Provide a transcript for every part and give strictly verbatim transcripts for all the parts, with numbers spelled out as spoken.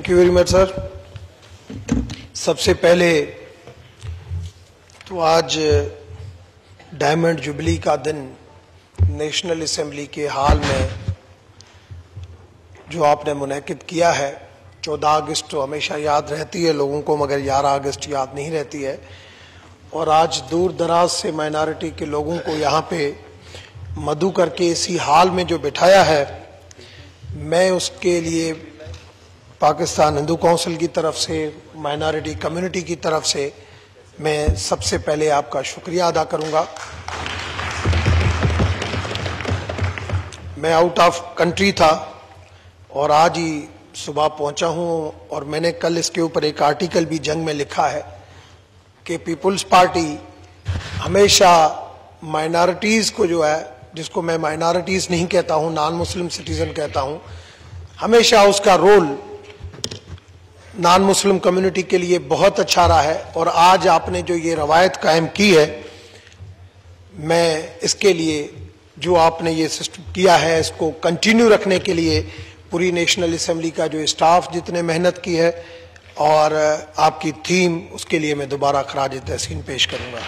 Thank you very much sir. सबसे पहले तो आज डायमंड जुबली का दिन नेशनल असेंबली के हाल में जो आपने मुनक़िद किया है, चौदह अगस्त तो हमेशा याद रहती है लोगों को, मगर ग्यारह अगस्त याद नहीं रहती है। और आज दूर दराज से माइनॉरिटी के लोगों को यहाँ पे मधु करके इसी हाल में जो बिठाया है, मैं उसके लिए पाकिस्तान हिंदू काउंसिल की तरफ से, माइनॉरिटी कम्युनिटी की तरफ से मैं सबसे पहले आपका शुक्रिया अदा करूंगा। मैं आउट ऑफ कंट्री था और आज ही सुबह पहुंचा हूं और मैंने कल इसके ऊपर एक आर्टिकल भी जंग में लिखा है कि पीपुल्स पार्टी हमेशा माइनॉरिटीज़ को जो है, जिसको मैं माइनॉरिटीज़ नहीं कहता हूं, नॉन मुस्लिम सिटीज़न कहता हूं, हमेशा उसका रोल नॉन मुस्लिम कम्युनिटी के लिए बहुत अच्छा रहा है। और आज आपने जो ये रवायत कायम की है, मैं इसके लिए जो आपने ये सिस्टम किया है, इसको कंटिन्यू रखने के लिए पूरी नेशनल असेंबली का जो स्टाफ जितने मेहनत की है और आपकी थीम, उसके लिए मैं दोबारा खराज तहसीन पेश करूंगा।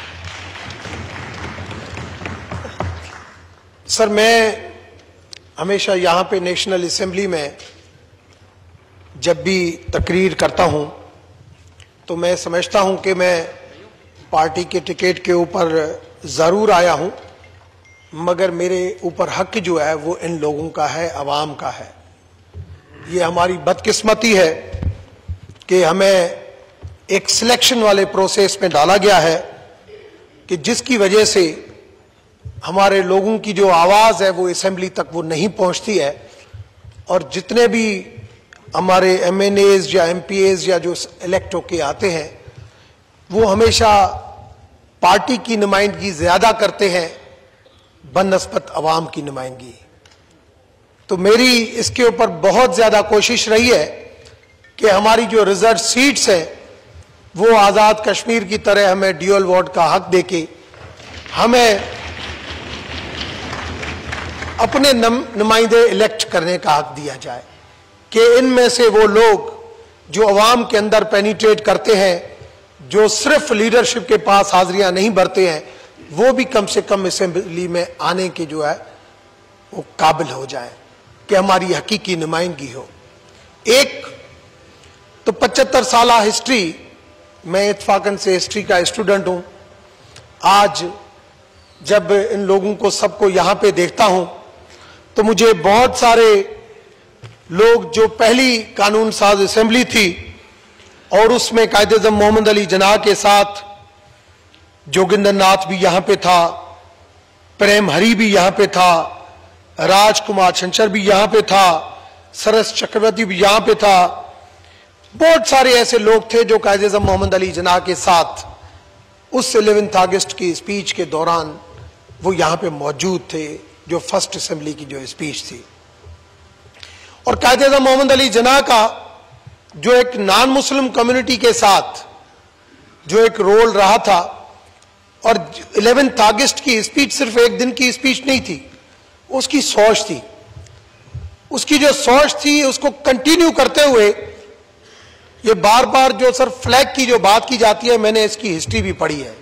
सर, मैं हमेशा यहाँ पे नेशनल असेंबली में जब भी तकरीर करता हूँ तो मैं समझता हूँ कि मैं पार्टी के टिकट के ऊपर ज़रूर आया हूँ, मगर मेरे ऊपर हक जो है वो इन लोगों का है, अवाम का है। ये हमारी बदकिस्मती है कि हमें एक सिलेक्शन वाले प्रोसेस में डाला गया है कि जिसकी वजह से हमारे लोगों की जो आवाज़ है वो असेंबली तक वो नहीं पहुंचती है। और जितने भी हमारे एम एन एज़ या एम पी एज़ या जो इलेक्ट होके आते हैं, वो हमेशा पार्टी की नुमाइंदगी ज़्यादा करते हैं बनस्बत अवाम की नुमाइंदगी। तो मेरी इसके ऊपर बहुत ज़्यादा कोशिश रही है कि हमारी जो रिजर्व सीट्स हैं वो आज़ाद कश्मीर की तरह हमें ड्यूअल वोट का हक देके हमें अपने नुमाइंदे इलेक्ट करने का हक दिया जाए, कि इनमें से वो लोग जो अवाम के अंदर पेनिट्रेट करते हैं, जो सिर्फ लीडरशिप के पास हाजिरियां नहीं भरते हैं, वो भी कम से कम असेंबली में आने के जो है वो काबिल हो जाए कि हमारी हकीकी नुमाइंदगी हो। एक तो पचहत्तर साल हिस्ट्री, मैं इत्फाकन से हिस्ट्री का स्टूडेंट हूं। आज जब इन लोगों को सबको यहां पे देखता हूं तो मुझे बहुत सारे लोग, जो पहली कानून साज असेंबली थी और उसमें कायदे-ए-आज़म मोहम्मद अली जिन्ना के साथ जोगिंदर नाथ भी यहां पे था, प्रेम हरी भी यहां पे था, राजकुमार छंछर भी यहां पे था, सरस चक्रवर्ती भी यहां पे था, बहुत सारे ऐसे लोग थे जो कायदे-ए-आज़म मोहम्मद अली जिन्ना के साथ उस ग्यारह अगस्त की स्पीच के दौरान वो यहां पे मौजूद थे, जो फर्स्ट असेंबली की जो स्पीच थी। और कायदे-ए-आज़म मोहम्मद अली जिन्ना का जो एक नॉन मुस्लिम कम्युनिटी के साथ जो एक रोल रहा था, और ग्यारह अगस्त की स्पीच सिर्फ एक दिन की स्पीच नहीं थी, उसकी सोच थी। उसकी जो सोच थी उसको कंटिन्यू करते हुए ये बार बार जो सर फ्लैग की जो बात की जाती है, मैंने इसकी हिस्ट्री भी पढ़ी है।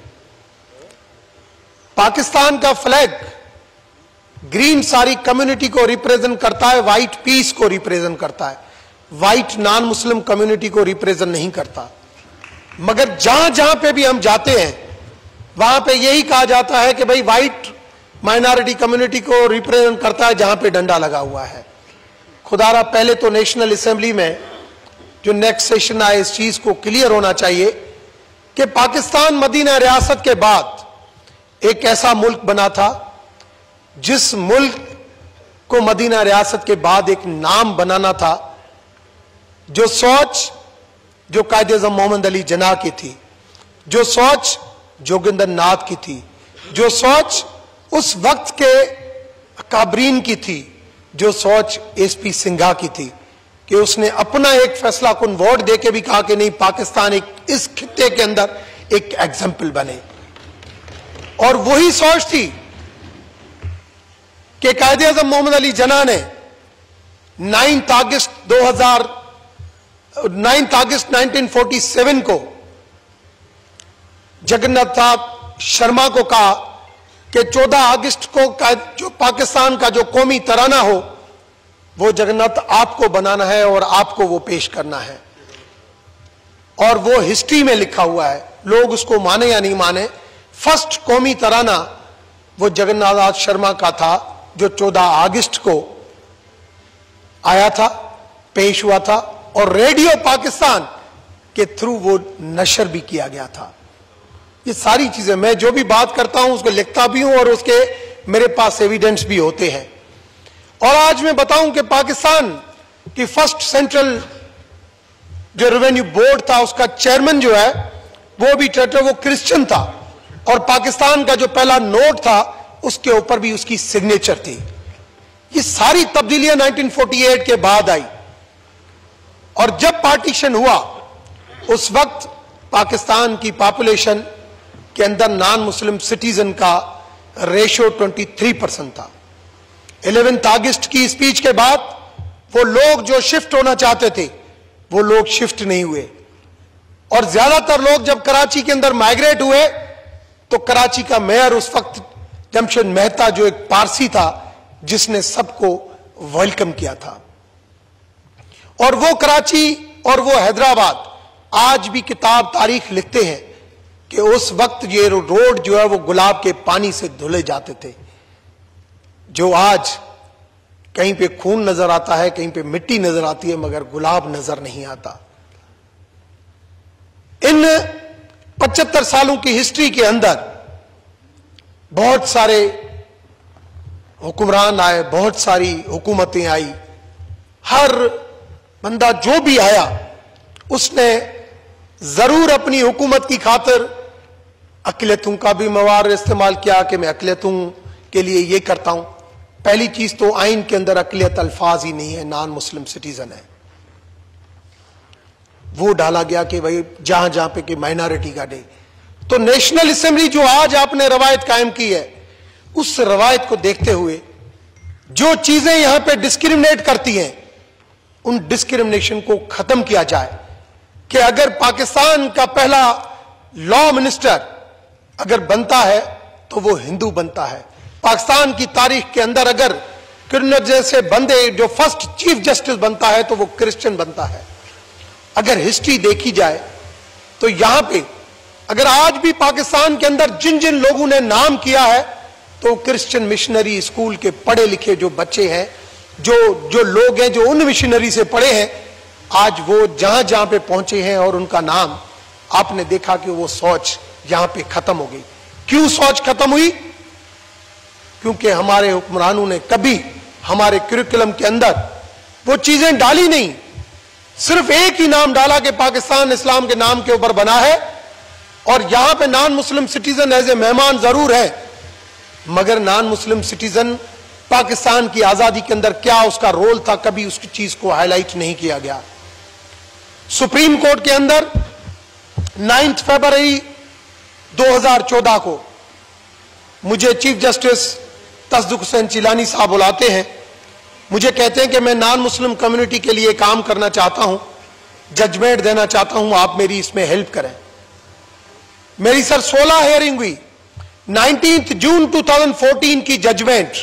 पाकिस्तान का फ्लैग ग्रीन सारी कम्युनिटी को रिप्रेजेंट करता है, व्हाइट पीस को रिप्रेजेंट करता है, व्हाइट नॉन मुस्लिम कम्युनिटी को रिप्रेजेंट नहीं करता। मगर जहां जहां पे भी हम जाते हैं वहां पे यही कहा जाता है कि भाई व्हाइट माइनॉरिटी कम्युनिटी को रिप्रेजेंट करता है जहां पे डंडा लगा हुआ है। खुदारा पहले तो नेशनल असेंबली में जो नेक्स्ट सेशन आए इस चीज को क्लियर होना चाहिए कि पाकिस्तान मदीना रियासत के बाद एक ऐसा मुल्क बना था जिस मुल्क को मदीना रियासत के बाद एक नाम बनाना था, जो सोच जो कायदे-ए-आज़म मोहम्मद अली जिन्ना की थी, जो सोच जोगिंदर नाथ की थी, जो सोच उस वक्त के काबरीन की थी, जो सोच एस पी सिंघा की थी, कि उसने अपना एक फैसला कुन वोट देके भी कहा कि नहीं, पाकिस्तान एक इस खित्ते के अंदर एक एग्जाम्पल बने। और वही सोच थी कि कायदे-ए-आज़म मोहम्मद अली जिन्ना ने नौ अगस्त दो हज़ार ninth August nineteen forty seven को जगन्नाथ शर्मा को कहा कि चौदह अगस्त को का जो पाकिस्तान का जो कौमी तराना हो वो जगन्नाथ आपको बनाना है और आपको वो पेश करना है। और वो हिस्ट्री में लिखा हुआ है, लोग उसको माने या नहीं माने, फर्स्ट कौमी तराना वो जगन्नाथ शर्मा का था जो चौदह अगस्त को आया था, पेश हुआ था और रेडियो पाकिस्तान के थ्रू वो नशर भी किया गया था। ये सारी चीजें मैं जो भी बात करता हूं उसको लिखता भी हूं और उसके मेरे पास एविडेंस भी होते हैं। और आज मैं बताऊं कि पाकिस्तान की फर्स्ट सेंट्रल जो रेवेन्यू बोर्ड था उसका चेयरमैन जो है वो भी ट्रेटर वो क्रिश्चियन था और पाकिस्तान का जो पहला नोट था उसके ऊपर भी उसकी सिग्नेचर थी। ये सारी तब्दीलियां नाइनटीन फोर्टी एट के बाद आई और जब पार्टीशन हुआ उस वक्त पाकिस्तान की पॉपुलेशन के अंदर नॉन मुस्लिम सिटीजन का रेशो तेईस परसेंट था। ग्यारहवीं अगस्त की स्पीच के बाद वो लोग जो शिफ्ट होना चाहते थे वो लोग शिफ्ट नहीं हुए और ज्यादातर लोग जब कराची के अंदर माइग्रेट हुए तो कराची का मेयर उस वक्त जमशेद मेहता जो एक पारसी था जिसने सबको वेलकम किया था। और वो कराची और वो हैदराबाद आज भी किताब तारीख लिखते हैं कि उस वक्त ये रोड जो है वो गुलाब के पानी से धुले जाते थे, जो आज कहीं पे खून नजर आता है, कहीं पे मिट्टी नजर आती है, मगर गुलाब नजर नहीं आता। इन पचहत्तर सालों की हिस्ट्री के अंदर बहुत सारे हुक्मरान आए, बहुत सारी हुकूमतें आई, हर बंदा जो भी आया उसने जरूर अपनी हुकूमत की खातिर अकलियतों का भी मवार इस्तेमाल किया कि मैं अकलियतों के लिए ये करता हूं। पहली चीज तो आइन के अंदर अकलियत अल्फाज ही नहीं है, नॉन मुस्लिम सिटीजन है। वो डाला गया कि भाई जहां जहां पे कि माइनॉरिटी का डे। तो नेशनल असेंबली जो आज आपने रवायत कायम की है उस रवायत को देखते हुए जो चीजें यहां पे डिस्क्रिमिनेट करती हैं उन डिस्क्रिमिनेशन को खत्म किया जाए कि अगर पाकिस्तान का पहला लॉ मिनिस्टर अगर बनता है तो वो हिंदू बनता है। पाकिस्तान की तारीख के अंदर अगर क्रिमिनल जैसे बंदे जो फर्स्ट चीफ जस्टिस बनता है तो वो क्रिश्चियन बनता है। अगर हिस्ट्री देखी जाए तो यहां पे अगर आज भी पाकिस्तान के अंदर जिन जिन लोगों ने नाम किया है तो क्रिश्चियन मिशनरी स्कूल के पढ़े लिखे जो बच्चे हैं, जो जो लोग हैं जो उन मिशनरी से पढ़े हैं, आज वो जहां जहां पे पहुंचे हैं और उनका नाम आपने देखा कि वो सोच यहां पे खत्म हो गई। क्यों सोच खत्म हुई? क्योंकि हमारे हुक्मरानों ने कभी हमारे करिकुलम के अंदर वो चीजें डाली नहीं। सिर्फ एक ही नाम डाला कि पाकिस्तान इस्लाम के नाम के ऊपर बना है और यहां पे non Muslim citizen as a मेहमान जरूर है, मगर नॉन मुस्लिम सिटीजन पाकिस्तान की आजादी के अंदर क्या उसका रोल था, कभी उसकी चीज को हाईलाइट नहीं किया गया। सुप्रीम कोर्ट के अंदर नाइन्थ फरवरी दो हज़ार चौदह को मुझे चीफ जस्टिस तसदुक हुसैन चिलानी साहब बुलाते हैं, मुझे कहते हैं कि मैं नॉन मुस्लिम कम्युनिटी के लिए काम करना चाहता हूं, जजमेंट देना चाहता हूं, आप मेरी इसमें हेल्प करें। मेरी सर सोलह हियरिंग हुई। नाइनटीन्थ जून दो हज़ार चौदह की जजमेंट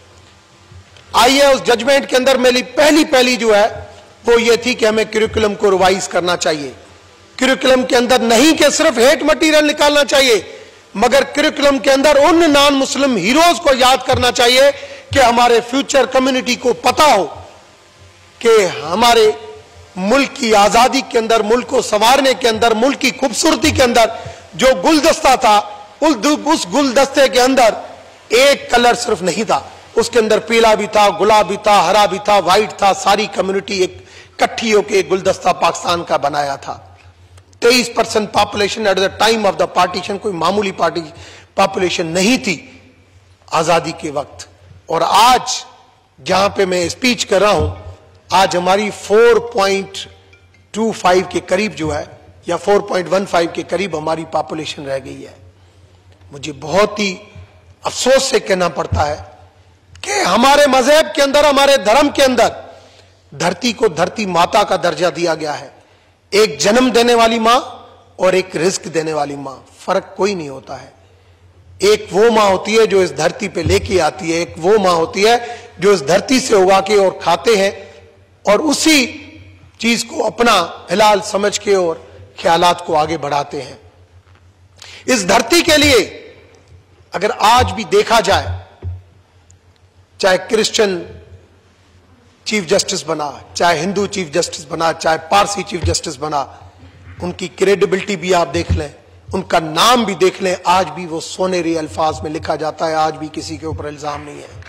आई है। उस जजमेंट के अंदर मेरी पहली पहली जो है वो ये थी कि हमें करिकुलम को रिवाइज करना चाहिए। करिकुलम के अंदर नहीं कि सिर्फ हेट मटेरियल निकालना चाहिए, मगर करिकुलम के अंदर उन नॉन मुस्लिम हीरोज को याद करना चाहिए कि हमारे फ्यूचर कम्युनिटी को पता हो कि हमारे मुल्क की आजादी के अंदर, मुल्क को संवारने के अंदर, मुल्क की खूबसूरती के अंदर जो गुलदस्ता था उस गुलदस्ते के अंदर एक कलर सिर्फ नहीं था, उसके अंदर पीला भी था, गुलाब भी था, हरा भी था, व्हाइट था। सारी कम्युनिटी एक इकट्ठी होकर एक गुलदस्ता पाकिस्तान का बनाया था। तेईस percent population at the time of the partition, कोई मामूली पार्टी पॉपुलेशन नहीं थी आजादी के वक्त। और आज जहां पे मैं स्पीच कर रहा हूं, आज हमारी चार पॉइंट दो पाँच के करीब जो है या चार पॉइंट एक पाँच के करीब हमारी पॉपुलेशन रह गई है। मुझे बहुत ही अफसोस से कहना पड़ता है कि हमारे मजहब के अंदर, हमारे धर्म के अंदर धरती को धरती माता का दर्जा दिया गया है। एक जन्म देने वाली मां और एक रिस्क देने वाली मां, फर्क कोई नहीं होता है। एक वो मां होती है जो इस धरती पे लेके आती है, एक वो मां होती है जो इस धरती से उगा के और खाते हैं और उसी चीज को अपना हिलाल समझ के और ख्यालात को आगे बढ़ाते हैं। इस धरती के लिए अगर आज भी देखा जाए, चाहे क्रिश्चियन चीफ जस्टिस बना, चाहे हिंदू चीफ जस्टिस बना, चाहे पारसी चीफ जस्टिस बना, उनकी क्रेडिबिलिटी भी आप देख लें, उनका नाम भी देख लें, आज भी वो सोनेरी अल्फाज में लिखा जाता है, आज भी किसी के ऊपर इल्जाम नहीं है।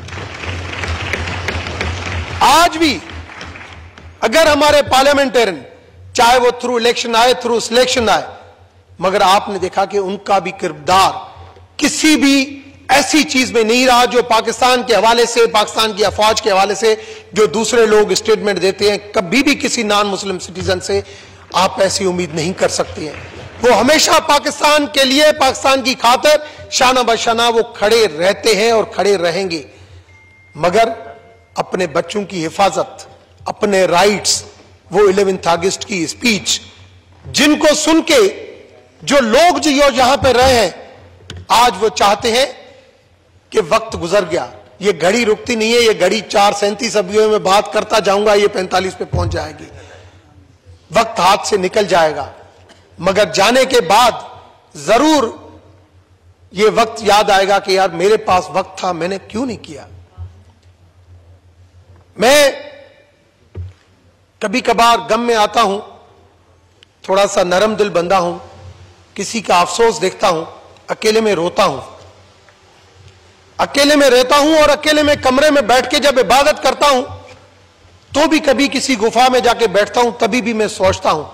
आज भी अगर हमारे पार्लियामेंटेरियन, चाहे वो थ्रू इलेक्शन आए, थ्रू सिलेक्शन आए, मगर आपने देखा कि उनका भी किरदार किसी भी ऐसी चीज में नहीं रहा जो पाकिस्तान के हवाले से, पाकिस्तान की अफवाज के हवाले से जो दूसरे लोग स्टेटमेंट देते हैं, कभी भी किसी नॉन मुस्लिम सिटीजन से आप ऐसी उम्मीद नहीं कर सकते हैं। वो हमेशा पाकिस्तान के लिए, पाकिस्तान की खातिर शाना बशाना वो खड़े रहते हैं और खड़े रहेंगे। मगर अपने बच्चों की हिफाजत, अपने राइट्स, वो इलेवेंथ अगस्त की स्पीच, जिनको सुन के जो लोग जो यहां पे रहे हैं, आज वो चाहते हैं कि वक्त गुजर गया, ये घड़ी रुकती नहीं है, ये घड़ी चार सैंतीस अभी में बात करता जाऊंगा, ये पैंतालीस पे पहुंच जाएगी, वक्त हाथ से निकल जाएगा। मगर जाने के बाद जरूर ये वक्त याद आएगा कि यार मेरे पास वक्त था, मैंने क्यों नहीं किया। मैं कभी कभार गम में आता हूं, थोड़ा सा नरम दिल बंदा हूं, किसी का अफसोस देखता हूं, अकेले में रोता हूं, अकेले में रहता हूं और अकेले में कमरे में बैठ के जब इबादत करता हूं तो भी कभी किसी गुफा में जाके बैठता हूं, तभी भी मैं सोचता हूं,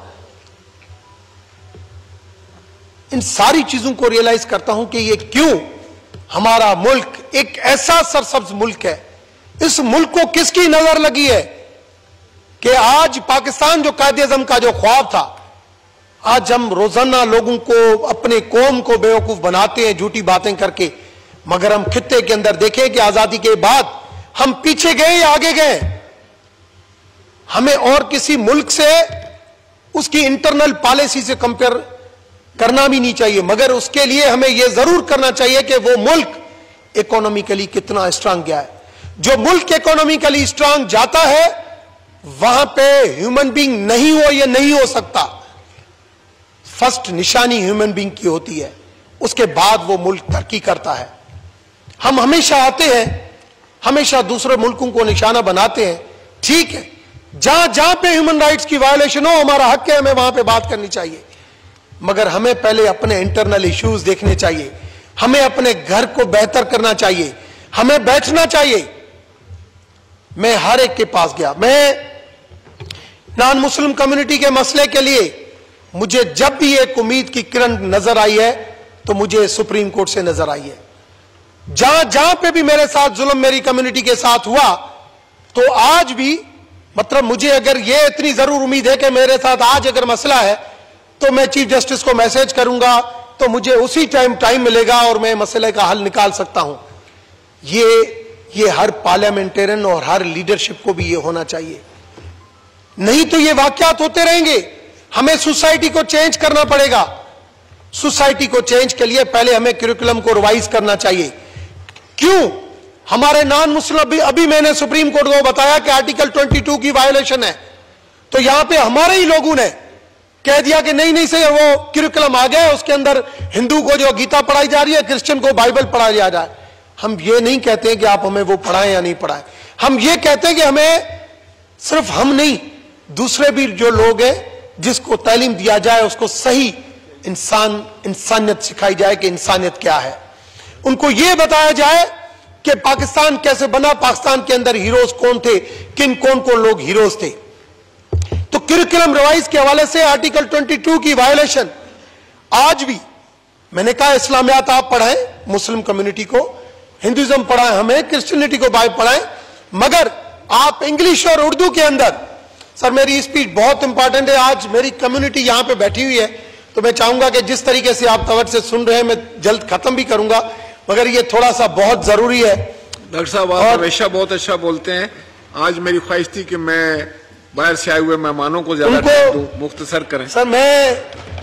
इन सारी चीजों को रियलाइज करता हूं कि ये क्यों हमारा मुल्क एक ऐसा सरसब्ज मुल्क है। इस मुल्क को किसकी नजर लगी है कि आज पाकिस्तान जो कायद-ए-आज़म का जो ख्वाब था, आज हम रोजाना लोगों को, अपने कौम को बेवकूफ बनाते हैं झूठी बातें करके। मगर हम खित्ते के अंदर देखें कि आजादी के बाद हम पीछे गए या आगे गए। हमें और किसी मुल्क से उसकी इंटरनल पॉलिसी से कंपेयर करना भी नहीं चाहिए, मगर उसके लिए हमें यह जरूर करना चाहिए कि वो मुल्क इकोनॉमिकली कितना स्ट्रांग गया है। जो मुल्क इकोनॉमिकली स्ट्रांग जाता है वहां पे ह्यूमन बीइंग नहीं हो, यह नहीं हो सकता। फर्स्ट निशानी ह्यूमन बीइंग की होती है, उसके बाद वो मुल्क तरक्की करता है। हम हमेशा आते हैं, हमेशा दूसरे मुल्कों को निशाना बनाते हैं, ठीक है, जहां जहां पे ह्यूमन राइट्स की वायलेशन हो, हमारा हक है, हमें वहां पे बात करनी चाहिए। मगर हमें पहले अपने इंटरनल इश्यूज देखने चाहिए, हमें अपने घर को बेहतर करना चाहिए, हमें बैठना चाहिए। मैं हर एक के पास गया, मैं नॉन मुस्लिम कम्युनिटी के मसले के लिए मुझे जब भी एक उम्मीद की किरण नजर आई है तो मुझे सुप्रीम कोर्ट से नजर आई है। जहां जहां पे भी मेरे साथ जुल्म मेरी कम्युनिटी के साथ हुआ, तो आज भी मतलब मुझे अगर ये इतनी जरूर उम्मीद है कि मेरे साथ आज अगर मसला है तो मैं चीफ जस्टिस को मैसेज करूंगा तो मुझे उसी टाइम टाइम मिलेगा और मैं मसले का हल निकाल सकता हूं। ये ये हर पार्लियामेंटेरियन और हर लीडरशिप को भी ये होना चाहिए, नहीं तो ये वाकयात होते रहेंगे। हमें सोसाइटी को चेंज करना पड़ेगा। सोसाइटी को चेंज के लिए पहले हमें करिकुलम को रिवाइज करना चाहिए। क्यों हमारे नॉन मुस्लिम, अभी अभी मैंने सुप्रीम कोर्ट को बताया कि आर्टिकल बाईस की वायोलेशन है, तो यहां पे हमारे ही लोगों ने कह दिया कि नहीं नहीं से वो करिकुलम आ गया, उसके अंदर हिंदू को जो गीता पढ़ाई जा रही है, क्रिश्चियन को बाइबल पढ़ाया जाए। हम ये नहीं कहते कि आप हमें वो पढ़ाएं या नहीं पढ़ाएं, हम ये कहते हैं कि हमें सिर्फ हम नहीं, दूसरे भी जो लोग हैं जिसको तालीम दिया जाए, उसको सही इंसान इंसानियत सिखाई जाए कि इंसानियत क्या है। उनको यह बताया जाए कि पाकिस्तान कैसे बना, पाकिस्तान के अंदर हीरोज कौन थे, किन कौन कौन लोग हीरोज थे। तो करिकुलम रिवाइज के हवाले से आर्टिकल बाईस की वायोलेशन आज भी, मैंने कहा इस्लामियात आप पढ़ाएं मुस्लिम कम्युनिटी को, हिंदुइज्म पढ़ाएं हमें, क्रिश्चियनिटी को बाइबल पढ़ाएं, मगर आप इंग्लिश और उर्दू के अंदर, सर मेरी स्पीच बहुत इंपॉर्टेंट है, आज मेरी कम्युनिटी यहां पे बैठी हुई है, तो मैं चाहूंगा कि जिस तरीके से आप तवज्जो से सुन रहे हैं मैं जल्द खत्म भी करूंगा, मगर ये थोड़ा सा बहुत जरूरी है। डॉक्टर साहब आप हमेशा बहुत अच्छा बोलते हैं। आज मेरी ख्वाहिश थी कि मैं बाहर से आए हुए मेहमानों को ज्यादा टाइम दो, मुख्तसर करें। सर मैं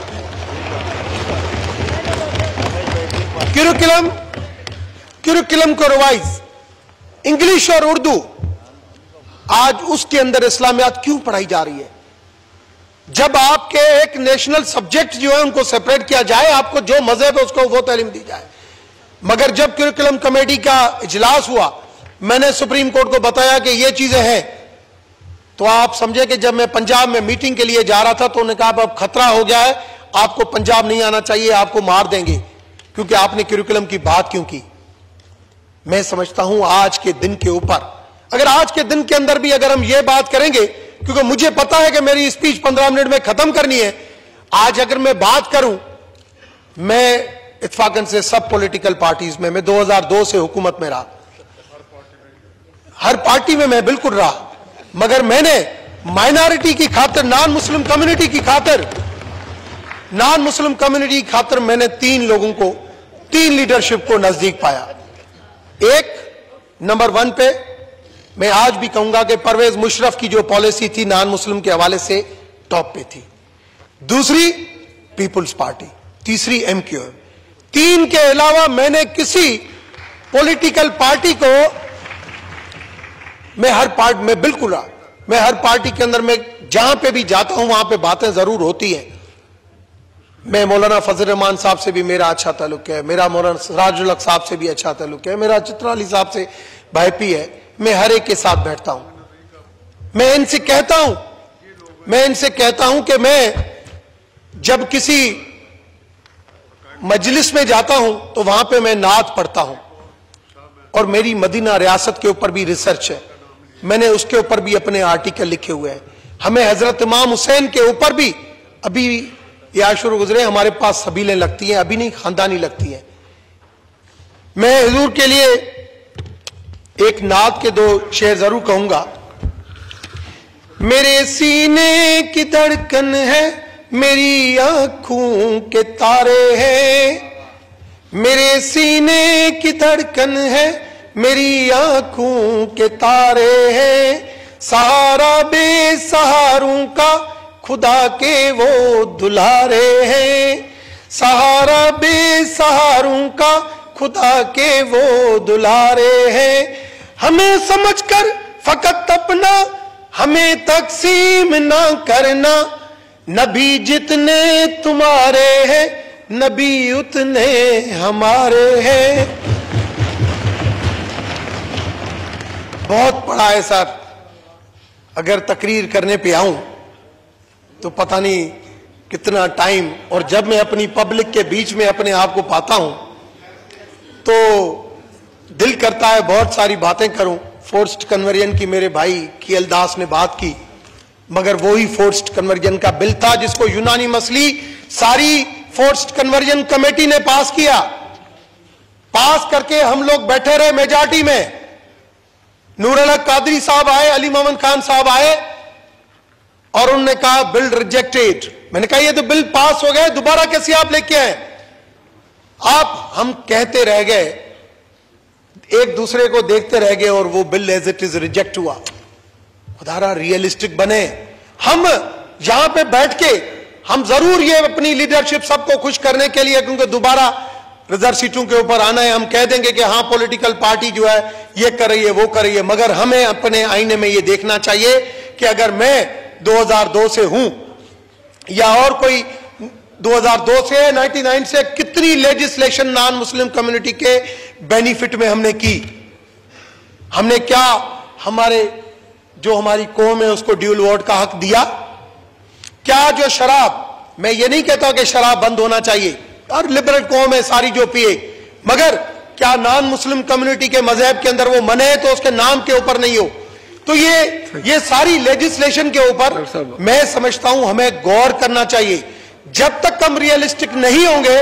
क्यूरिकुलम क्यूरिकुलम को रिवाइज इंग्लिश और उर्दू, आज उसके अंदर इस्लामियात क्यों पढ़ाई जा रही है? जब आपके एक नेशनल सब्जेक्ट जो है उनको सेपरेट किया जाए, आपको जो मजहब है उसको वो तालीम दी जाए। मगर जब करिकुलम कमेटी का इजलास हुआ, मैंने सुप्रीम कोर्ट को बताया कि ये चीजें हैं, तो आप समझे कि जब मैं पंजाब में मीटिंग के लिए जा रहा था तो उन्होंने कहा अब खतरा हो गया है, आपको पंजाब नहीं आना चाहिए, आपको मार देंगे क्योंकि आपने करिकुलम की बात क्यों की। मैं समझता हूं आज के दिन के ऊपर, अगर आज के दिन के अंदर भी अगर हम ये बात करेंगे, क्योंकि मुझे पता है कि मेरी स्पीच पंद्रह मिनट में खत्म करनी है, आज अगर मैं बात करूं, मैं इत्फाकन से सब पॉलिटिकल पार्टीज में, मैं दो हज़ार दो से हुकूमत में रहा, हर पार्टी में मैं बिल्कुल रहा, मगर मैंने माइनॉरिटी की खातिर, नॉन मुस्लिम कम्युनिटी की खातिर, नॉन मुस्लिम कम्युनिटी की खातिर मैंने तीन लोगों को, तीन लीडरशिप को नजदीक पाया। एक नंबर वन पे मैं आज भी कहूंगा कि परवेज मुशर्रफ की जो पॉलिसी थी नॉन मुस्लिम के हवाले से टॉप पे थी। दूसरी पीपुल्स पार्टी, तीसरी एमक्यू। तीन के अलावा मैंने किसी पॉलिटिकल पार्टी को, मैं हर पार्टी में बिल्कुल रहा, मैं हर पार्टी के अंदर में जहां पे भी जाता हूं वहां पे बातें जरूर होती हैं। मैं मौलाना फजल रहमान साहब से भी मेरा अच्छा ताल्लुक है, मेरा मौलाना सिराजुल हक साहब से भी अच्छा ताल्लुक है, मेरा चित्रा अली साहब से भाईपी है, मैं हर एक के साथ बैठता हूं। मैं इनसे कहता हूं मैं इनसे कहता हूं कि मैं जब किसी मजलिस में जाता हूं तो वहां पे मैं नात पढ़ता हूं, और मेरी मदीना रियासत के ऊपर भी रिसर्च है, मैंने उसके ऊपर भी अपने आर्टिकल लिखे हुए हैं। हमें हजरत इमाम हुसैन के ऊपर भी, अभी ये आशुर गुजरे, हमारे पास सबीलें लगती हैं, अभी नहीं खानदानी लगती हैं। मैं हुजूर के लिए एक नात के दो शेर जरूर कहूंगा। मेरे सीने की धड़कन है, मेरी आंखों के तारे हैं, मेरे सीने की धड़कन है, मेरी आंखों के तारे हैं, सहारा बेसहारों का खुदा के वो दुलारे हैं, सहारा बेसहारों का खुदा के वो दुलारे हैं। हमें समझकर फकत अपना हमें तकसीम ना करना, नबी जितने तुम्हारे हैं, नबी उतने हमारे हैं। बहुत पढ़ा है सर, अगर तकरीर करने पे आऊं तो पता नहीं कितना टाइम, और जब मैं अपनी पब्लिक के बीच में अपने आप को पाता हूं तो दिल करता है बहुत सारी बातें करूं। फोर्स्ड कन्वर्जन की मेरे भाई कीएल दास ने बात की, मगर वो ही फोर्स्ड कन्वर्जन का बिल था जिसको यूनानी मसली सारी फोर्स्ड कन्वर्जन कमेटी ने पास किया। पास करके हम लोग बैठे रहे मेजॉरिटी में, नूर अल हक कादरी साहब आए, अली मोहम्मद खान साहब आए, और उन्होंने कहा बिल रिजेक्टेड। मैंने कहा ये तो बिल पास हो गए, दोबारा कैसे आप लेके आए? आप, हम कहते रह गए, एक दूसरे को देखते रह गए, और वो bill as it is reject हुआ। खुदारा रियलिस्टिक बने। हम यहां पे बैठ के हम जरूर ये अपनी लीडरशिप सबको खुश करने के लिए, क्योंकि दोबारा रिजर्व सीटों के ऊपर आना है, हम कह देंगे कि हाँ पॉलिटिकल पार्टी जो है ये कर रही है वो कर रही है, मगर हमें अपने आईने में ये देखना चाहिए कि अगर मैं दो हज़ार दो से हूं या और कोई दो हज़ार दो से निन्यानवे से, कितनी लेजिस्लेशन नॉन मुस्लिम कम्युनिटी के बेनिफिट में हमने की। हमने क्या हमारे जो हमारी कौम है उसको ड्यूल वोट का हक दिया? क्या जो शराब, मैं ये नहीं कहता कि शराब बंद होना चाहिए, और लिबरल कौम है सारी जो पिए, मगर क्या नॉन मुस्लिम कम्युनिटी के मजहब के अंदर वो मने है तो उसके नाम के ऊपर नहीं हो? तो ये ये सारी लेजिस्लेशन के ऊपर मैं समझता हूं हमें गौर करना चाहिए। जब तक हम रियलिस्टिक नहीं होंगे,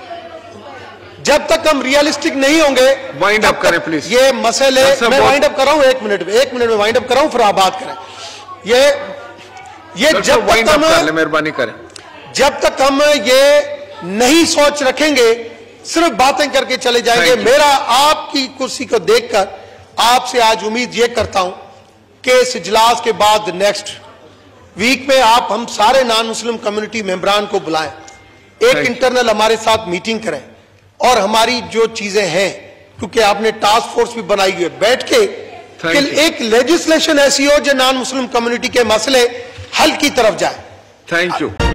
जब तक हम रियलिस्टिक नहीं होंगे, वाइंड अप करें प्लीज। ये मसले, मैं वाइंड अप कर रहा हूं, एक मिनट में एक मिनट में वाइंड अप कर रहा हूं, फिर आप बात करें। ये ये जब तक हम मेहरबानी करें, जब तक हम ये नहीं सोच रखेंगे, सिर्फ बातें करके चले जाएंगे। मेरा आपकी कुर्सी को देखकर आपसे आज उम्मीद ये करता हूं कि इस इजलास के बाद नेक्स्ट वीक में आप हम सारे नॉन मुस्लिम कम्युनिटी मेंबरान को बुलाएं, एक इंटरनल हमारे साथ मीटिंग करें और हमारी जो चीजें हैं, क्योंकि आपने टास्क फोर्स भी बनाई हुई है, बैठ के कि एक लेजिस्लेशन ऐसी हो जो नॉन मुस्लिम कम्युनिटी के मसले हल की तरफ जाए। Thank you.